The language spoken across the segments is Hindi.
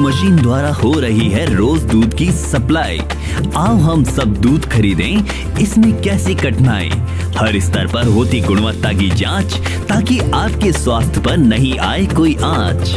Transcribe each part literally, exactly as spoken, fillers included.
मशीन द्वारा हो रही है रोज दूध की सप्लाई। आओ हम सब दूध खरीदें, इसमें कैसी कठिनाई। हर स्तर पर होती गुणवत्ता की जांच, ताकि आपके स्वास्थ्य पर नहीं आए कोई आंच।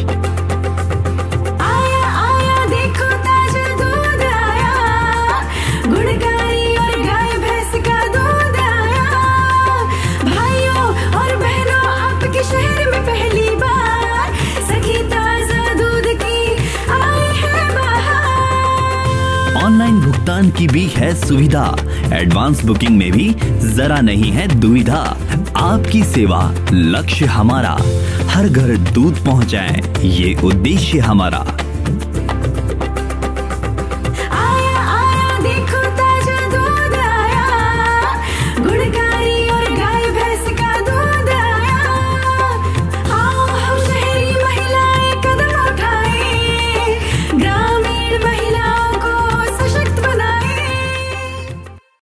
आया आया देखो ताजा दूध आया, गुणकारी और गाय भैंस का दूध आया। भाइयों और बहनों आपके शहर में पहली बार सखी ताजा दूध की आई है बाहर। ऑनलाइन भुगतान की भी है सुविधा, एडवांस बुकिंग में भी जरा नहीं है दुविधा। आपकी सेवा लक्ष्य हमारा, हर घर दूध पहुंचाएं, ये उद्देश्य हमारा।